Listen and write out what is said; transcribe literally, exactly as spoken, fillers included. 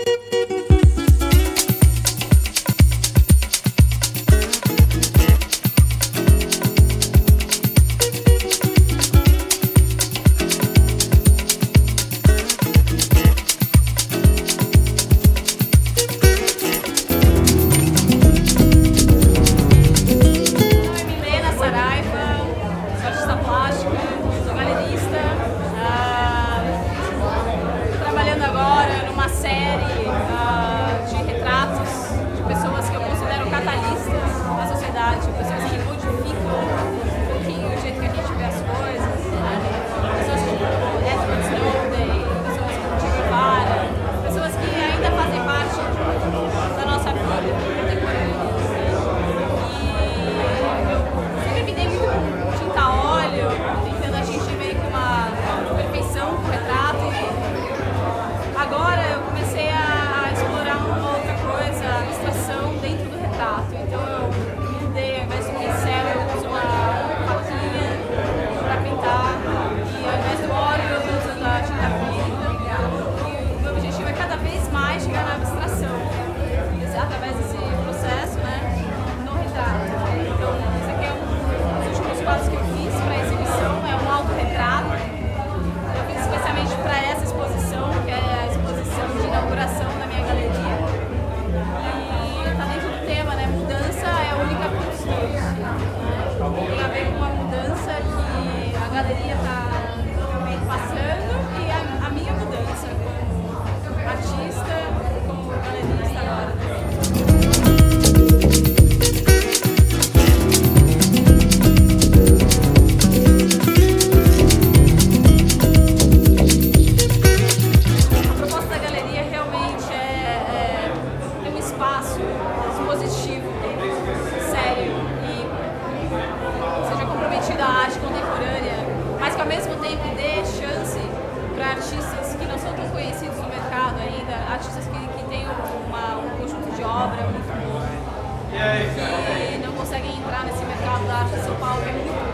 galeria está passando e a, a minha mudança como artista, como galerista agora. A proposta da galeria realmente é, é ter um espaço expositivo, sério e seja comprometido à arte contemporânea, mas que ao mesmo tempo dê chance para artistas que não são tão conhecidos no mercado ainda, artistas que, que têm uma, um conjunto de obra muito bom, que não conseguem entrar nesse mercado da arte de São Paulo, que é muito